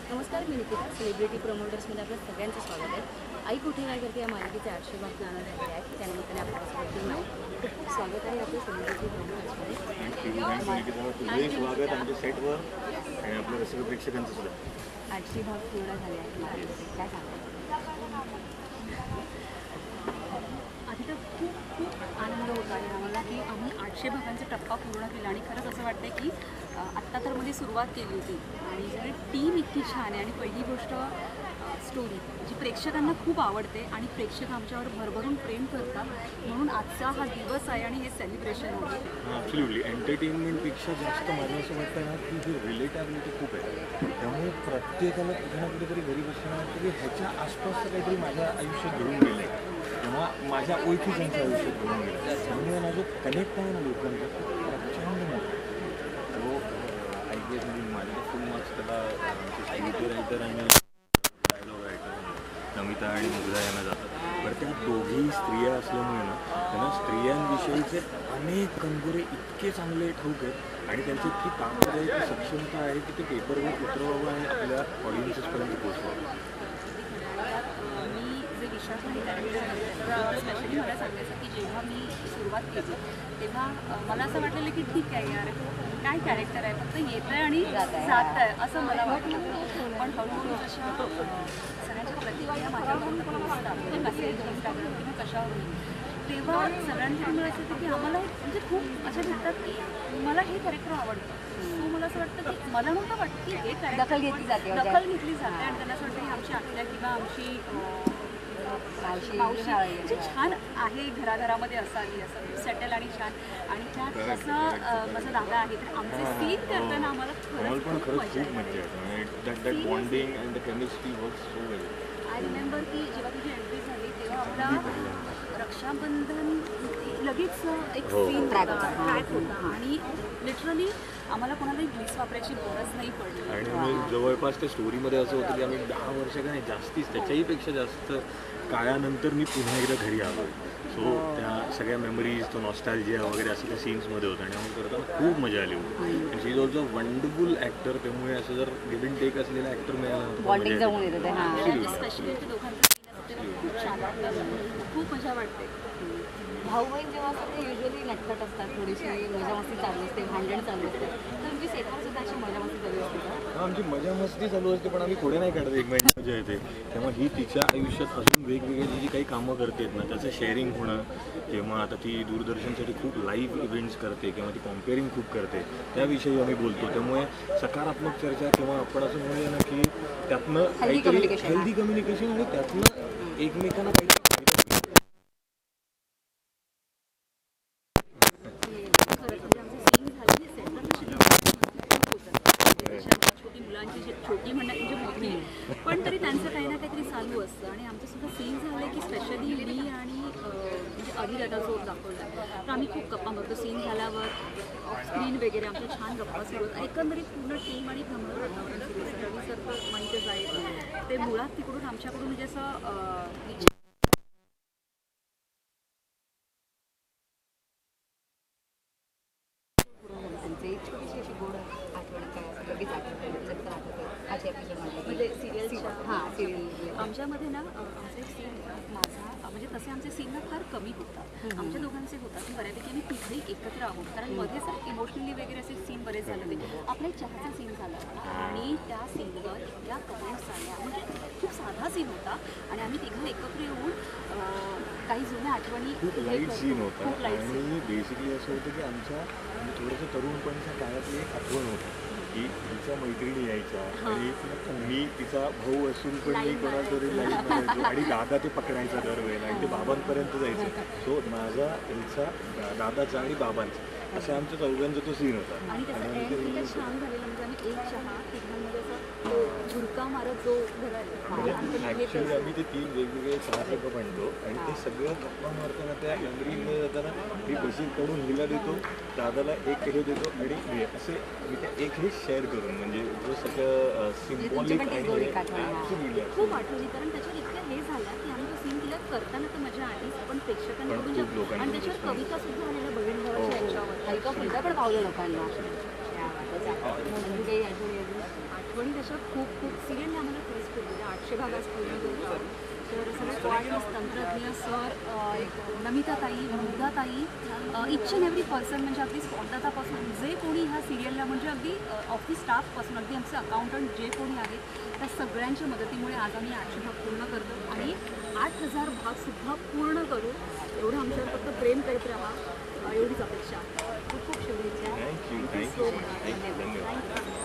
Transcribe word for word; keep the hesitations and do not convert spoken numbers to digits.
नमस्कार, मी निकिता. सेलिब्रिटी प्रमोटर्समध्ये आपलं सगळ्यांचं स्वागत आहे. आई कुठे काय करते या मालिकेचे आठशे भाग गाणं झालेले आहेत. त्यानिमित्ताने आपल्यासोबत टीम आहे. खूप खूप स्वागत आहे आपलं सेलिब्रिटी प्रमोटर्समध्ये. तुझंही स्वागत आमच्या सेटवर आणि आपल्या सर्व प्रेक्षकांचं सुद्धा. आठशे भाग पूर्ण झाले आहेत मालिकेचे, काय सांगा? आधी तर खूप खूप आनंद होता आहे आम्हाला की आम्ही आठशे भागांचा टप्पा पूर्ण केला आणि खरंच असं वाटतं आहे की आत्ता तर मध्ये सुरुवात केली होती आणि सगळी टीम इतकी छान आहे आणि पहिली गोष्ट स्टोरी जी प्रेक्षकांना खूप आवडते आणि प्रेक्षक आमच्यावर भरभरून प्रेम करतात म्हणून आजचा हा दिवस आहे आणि हे सेलिब्रेशन आहे. ॲब्सोल्युटली एंटरटेनमेंटपेक्षा जास्त मला असं वाटतं ना की ही रिलेटेबिलिटी खूप आहे. त्यामुळे प्रत्येकाला कुठे ना कुठेतरी घरी बसणं वाटतं की ह्याच्या आसपासचं काहीतरी माझ्या आयुष्यात घडून गेलं आहे किंवा माझ्या ओळखीच्यांच्या आयुष्यात घडून गेलं आहे. त्यामुळे माझं कनेक्ट आहे ना लोकांचा खूप प्रचंड मोठा तो आय पी एस म्हणजे माझ्या फुल मार्क्स त्याला स्क्रिप्ट रायटर आणि डायलॉग रायटर नमिता आणि मुग्धा यांना जातात. पण त्या दोघी स्त्रिया असल्यामुळे ना त्यांना स्त्रियांविषयीचे अनेक कंगोरे इतके चांगले ठाऊक आहेत आणि त्यांची इतकी ताकद आहे, की सक्षमता आहे की ते पेपरवर उतरवावं आणि आपल्या ऑडियन्सेसपर्यंत पोचवावं. मी जे विश्वासाने कॅरेक्टर स्पेशली मला सांगायचं की जेव्हा मी सुरुवात केली तेव्हा मला असं वाटलेलं की ठीक आहे यार काय कॅरेक्टर आहे फक्त येतं आहे आणि जात आहे असं मला वाटलं. पण हळूहळू जशा सगळ्यांच्या प्रतिक्रिया माझ्यावरून दिसतात म्हणजे मेसेज इंस्टाग्राम किंवा कशावरून तेव्हा सगळ्यांकडे मला असं होतं की आम्हाला म्हणजे खूप अशा भेटतात की मला हे कॅरेक्टर आवडतं. सो मला असं वाटतं की मला नव्हतं वाटतं की हे कॅरेक्टर दखल घेतली जाते दखल घेतली जाते आणि त्यांना असं वाटतं की आमची आत्या किंवा आमची मावशी मावशी म्हणजे छान आहे घराघरामध्ये असावी असं सेटल आणि छान आणि त्यात कसं माझा दादा आहे तर आमचे सीन करताना आम्हाला खरंच पण खूप खरंच मजा खूप मजा येते. That that bonding and the chemistry works so well. I remember की जेव्हा तुझी एंट्री झाली तेव्हा आपला रक्षाबंधन लगेच एक सीन ट्रॅक होता आणि लिटरली आम्हाला कोणालाही ग्लिस वापरायची गरज नाही पडली. आणि मग जवळपास त्या स्टोरीमध्ये असं होतं की आम्ही दहा वर्ष का नाही जास्तीच त्याच्याहीपेक्षा जास्त काळानंतर मी पुन्हा एकदा घरी आलो. सो त्या सगळ्या मेमरीज तो नॉस्टॅल्जिया वगैरे असं त्या सीन्समध्ये होतं आणि आम्हाला करताना खूप मजा आली होती. She is also wonderful actor त्यामुळे असं जर गिव्ह अँड टेक असलेला ॲक्टर मिळाला स्पेशली ते दोघांचं खूप छान वाटतं खूप मजा वाटते. भाऊ बहीण जेव्हा असतात ते युजली नटखट असतात, थोडीशी मजा मस्ती चालू असते, भांडण चालू असते. तर तुमची सेटवर सुद्धा अशी मजा मस्ती चालू असते का? हां आमची मजा मस्ती चालू असते पण आम्ही खोडे नाही काढत एकमेकांची मजा येते. तेव्हा ही तिच्या आयुष्यात अजून वेगवेगळी जी काही कामं करते ना त्याचं शेअरिंग होणं किंवा आता ती दूरदर्शनसाठी खूप लाईव्ह इव्हेंट्स करते किंवा ती कॉम्पेअरिंग खूप करते त्याविषयी आम्ही बोलतो. त्यामुळे सकारात्मक चर्चा किंवा आपण असं म्हणूया ना की त्यातनं काहीतरी हेल्दी कम्युनिकेशन आणि त्यातनं एकमेकांना काही छोटी मुलांची छोटी म्हणणं म्हणजे मोठी पण तरी त्यांचं काही ना काहीतरी चालू असतं आणि आमचं सुद्धा सीन झालं की स्पेशली मी आणि म्हणजे अभिदादाचं दाखवलं तर आम्ही खूप गप्पा मारतो. सीन झाल्यावर ऑफ स्क्रीन वगैरे आमच्या छान गप्पा सुरू होतात. एकंदरीत पूर्ण टीम आणि भ्रमर वातावरण सुरू असतं. रवी सर तर माहीतच आहे ते मुळात तिकडून आमच्याकडून म्हणजे असं छोटीशी अशी गोड आठवण काय असं लगेच आठवण आजच्या एपिसोडमध्ये म्हणजे सिरियल हां सिरियल आमच्यामध्ये ना आमचे सीन माझा म्हणजे तसे आमचे सीन ना फार कमी होतात. आमच्या दोघांचे होतात की बऱ्यापैकी आम्ही तिघेही एकत्र आहोत कारण मध्ये सर इमोशनली वगैरे असे सीन बरेच झाले होते. आपला एक चहाचा सीन झाला आणि त्या सीनवर इतक्या कमेंट्स आल्या म्हणजे खूप साधा सीन होता आणि आम्ही तिघं एकत्र येऊन काही जुन्या आठवणी खूप लाईट सीन होता आणि बेसिकली असं होतं की आमच्या थोडंसं तरुणपणीच्या काळातली एक आठवण होती की तिच्या मैत्रिणी यायच्या आणि मी तिचा भाऊ असून पण मी कोणातरी लाईन मारायचो आणि दादा ते पकडायचा दरवेळेला आणि ते बाबांपर्यंत जायचं. सो माझा हिचा दादाचा आणि बाबांचा असं आमच्या चौघांचा तो सीन होता आणि त्याचा एंड छान झालेला म्हणजे आम्ही एक चहा तिघांमध्ये असं झुरका मारत जो ॲक्च्युली आम्ही ते तीन वेगवेगळे चहा कप आणतो आणि ते सगळं गप्पा मारताना त्या मेमरीमध्ये जाताना मी बशीर काढून हिला देतो दादाला एक हे देतो आणि असे मी त्या एक हे शेअर करून म्हणजे जो सगळं सिम्बॉलिक आणि खूप आठवली कारण त्याच्यात इतकं हे झालं की आम्ही तो सीन तिला करताना तर मजा आलीच पण प्रेक्षकांकडून आणि त्याच्यावर कविता सुद्धा आलेल्या बहीण भावाच्या यांच्यावर ऐका पुढचा पण पावलं लोकांना आठवणी त्याच्यात खूप खूप सिरियल भाग आज पूर्ण करतो आहोत. तर सगळे कोऑर्डिनेटर्स, तंत्रज्ञ सर, नमिताताई, मुग्धाताई, इच अँड एव्हरी पर्सन म्हणजे अगदी स्पॉटदातापासून जे कोणी ह्या सिरियलला म्हणजे अगदी ऑफिस स्टाफपासून अगदी आमचे अकाउंटंट जे कोणी आहेत त्या सगळ्यांच्या मदतीमुळे आज आम्ही आठशे भाग पूर्ण करतो आणि आठ हजार भागसुद्धा पूर्ण करू एवढं आमच्यावर फक्त प्रेम करत राहा एवढीच अपेक्षा. खूप खूप शुभेच्छा. थँक्यू थँक्यू थँक्यू धन्यवाद.